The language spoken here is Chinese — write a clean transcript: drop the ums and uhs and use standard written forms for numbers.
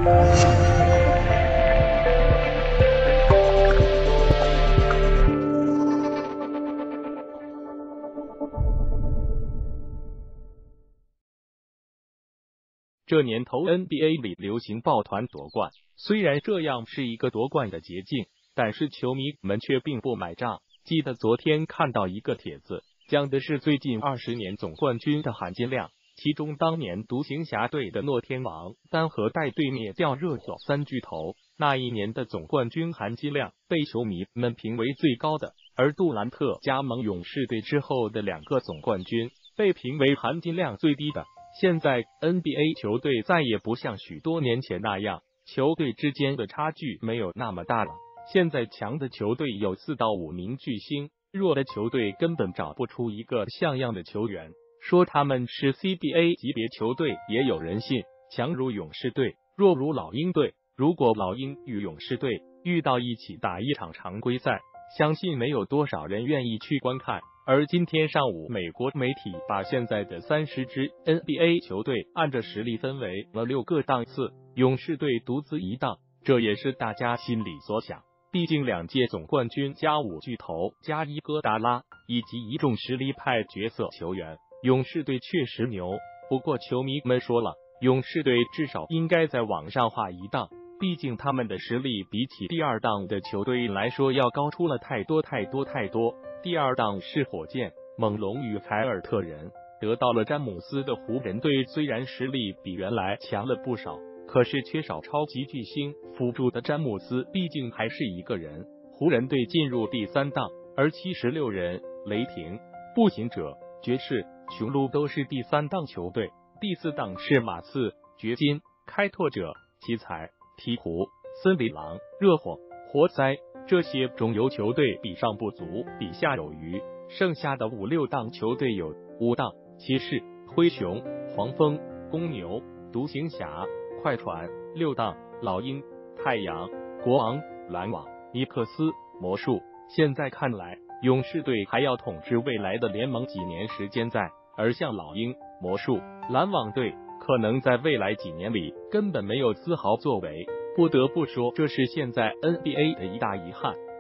这年头 NBA 里流行抱团夺冠，虽然这样是一个夺冠的捷径，但是球迷们却并不买账。记得昨天看到一个帖子，讲的是最近20年总冠军的含金量，其中当年独行侠队的诺天王单核带队灭掉热火3巨头，那一年的总冠军含金量被球迷们评为最高的，而杜兰特加盟勇士队之后的2个总冠军被评为含金量最低的。现在 NBA 球队再也不像许多年前那样，球队之间的差距没有那么大了。现在强的球队有4到5名巨星，弱的球队根本找不出一个像样的球员。说他们是 CBA 级别球队也有人信，强如勇士队，弱如老鹰队。如果老鹰与勇士队遇到一起打一场常规赛，相信没有多少人愿意去观看。而今天上午，美国媒体把现在的30支 NBA 球队按着实力分为了6个档次，勇士队独自一档，这也是大家心里所想。毕竟2届总冠军加5巨头加伊戈达拉以及一众实力派角色球员，勇士队确实牛。不过球迷们说了，勇士队至少应该再往上画一档，毕竟他们的实力比起第2档的球队来说要高出了太多。第2档是火箭、猛龙与凯尔特人，得到了詹姆斯的湖人队虽然实力比原来强了不少，可是缺少超级巨星辅助的詹姆斯毕竟还是一个人。湖人队进入第3档，而76人、雷霆、步行者、爵士、雄鹿都是第3档球队。第4档是马刺、掘金、开拓者、奇才、鹈鹕、森林狼、热火、活塞，这些中游球队比上不足，比下有余。剩下的5、6档球队有5档骑士、灰熊、黄蜂、公牛、独行侠、快船；6档老鹰、太阳、国王、篮网、尼克斯、魔术。现在看来，勇士队还要统治未来的联盟几年时间在，而像老鹰、魔术、篮网队可能在未来几年里根本没有丝毫作为。不得不说，这是现在 NBA 的一大遗憾。